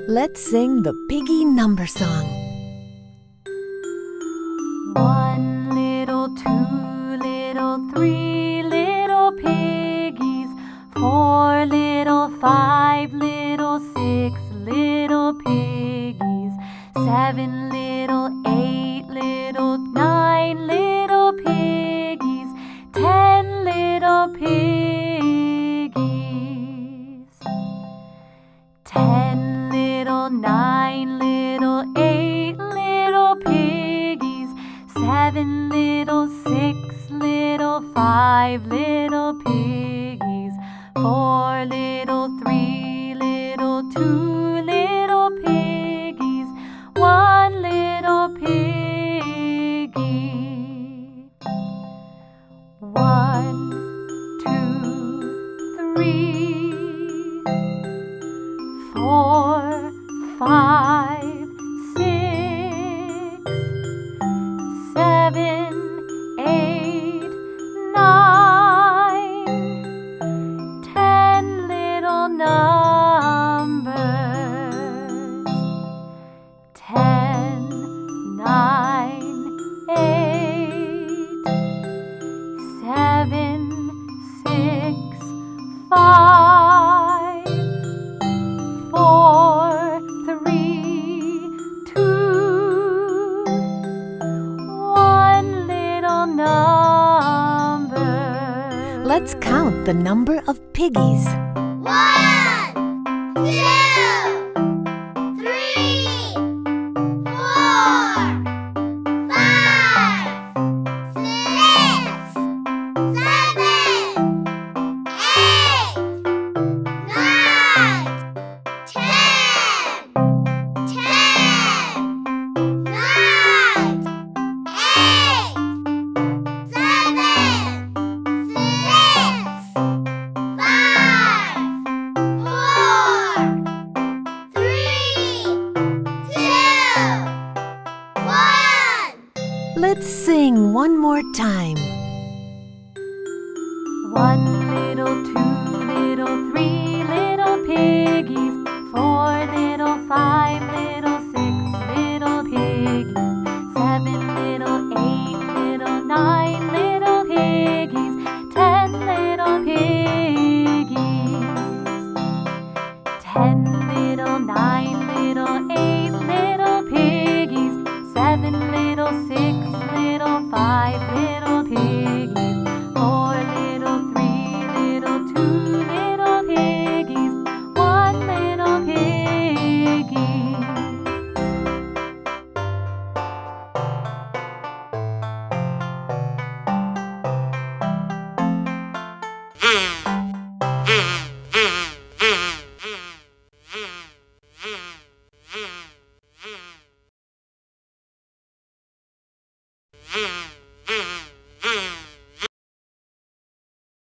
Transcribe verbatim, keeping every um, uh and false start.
Let's sing the Piggy number song. One little, two little, three little piggies, four little, five little, six little piggies, seven little, eight little, nine little piggies, ten little piggies, ten little, nine little, eight little piggies, seven little, six little, five little piggies, four little, three little, two little piggies, one little piggy. One, two, three, four, five, six, seven, eight, nine, ten little numbers. Ten, nine, eight, seven, six, five, four, three, two, one little number. Let's count the number of piggies. One, two, three, four, five, six, seven, eight, nine, ten, ten, nine, eight, seven, six, five, four, three, two, one. Let's sing one more time. One little, two little, three little piggies, four little, five little, six little piggies, seven little, eight little, nine little piggies, ten little piggies, ten little, nine little, eight little piggies, seven little, six little, five little piggies, four little, three little, two little piggies, one little piggy. Mm.